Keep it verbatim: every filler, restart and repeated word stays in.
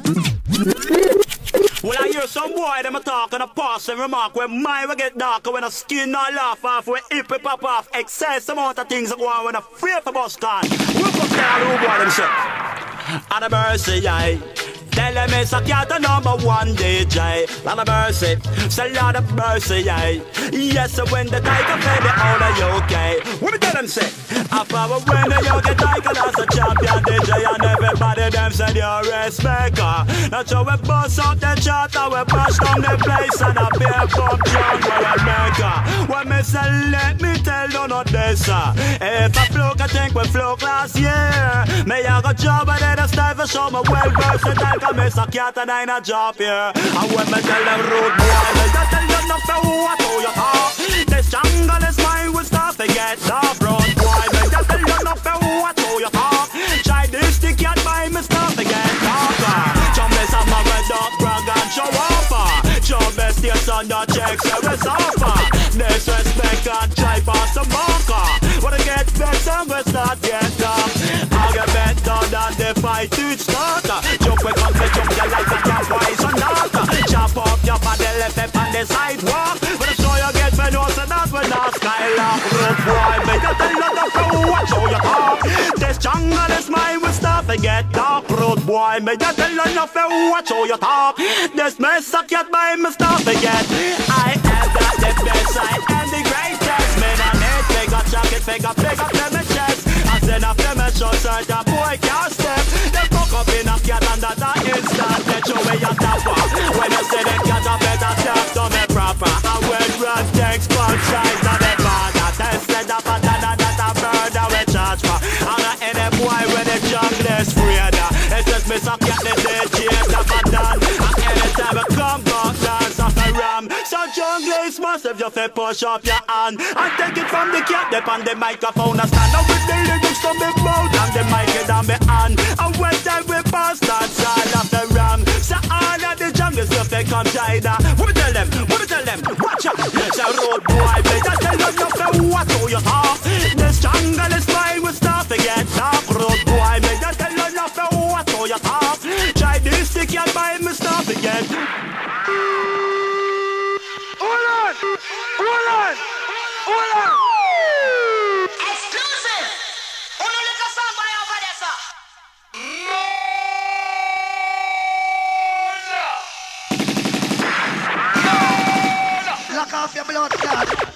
Well, I hear some boy, them a talk and a pass and remark when mine will get darker when a skin not laugh off, when hip it pop off, excess amount of things that go on when a fear for bus car. Look up there, little boy, themself. And a mercy, aye. Tell them it's a cat the number one D J. Lot of mercy, say lot of mercy, aye. Yes, so when the tiger play the out of U K. What me tell them say? After when the young get tiger as a champion D J, and everybody them say you're a respecter. That's how we bust up the chart and we bash down the place and a beer pump jump for a maker. When me say let me tell you not this, uh. If I float, I think we float last year. Me I got job and then I style for show me well versatile. I miss a cat and I ain't a job here. And when me tell them road boy, me just tell you nothing who I told you talk. This jungle is mine, we start to get off road boy. Me just tell you nothing who I told you talk. Try this the cat by me start to get darker. Jump this up my red dog brag and show off. Jump best your son your checks every suffer. Disrespect and try pass the marker. Wanna get better, we start get up. I'll get better than the fight to start. Jump we come to jump you like a cat wise or not. Chop up your body left up on the sidewalk. But I'm sure you get me know so that we're not skylark. Road boy, me just tell you the fool what show you talk. This jungle is mine, we start to get dark. Road boy, me just tell you the fool what show you talk. This mess a cat by me start to get. I am got the best, I am the greatest. Man on it, figure jacket, figure, figure, figure my chest. I said after me show, sir, the boy can't step. They fuck up in a cat and that I instant. Let you way your tapper. When I say them cat, I better talk to me proper. I went run tanks, punch size, and the father. Tested up and that that a murder we charge for. I'm not any boy when the jungle is freeder. It's just me some cat, the D J, the done. And anytime I come back, dance off the ram. So jungle is massive, you feel push up your hand. And take it from the cat, dip on the microphone. I stand up with the lyrics from the mouth and the mic is on my hand. And when time we pass, that's all of the ram. So all of the jungle stuff they come China. What me tell them? What me tell them? Watch out! So road boy, me just tell you nothing what do you talk. This jungle is mine, we start to get dark. Road boy, me just tell you nothing what do you talk. Try this stick and buy me start to get. Hold on! Hold on! Hold on! Exclusive! Only little song by over there, sir. Lock off your blood clot.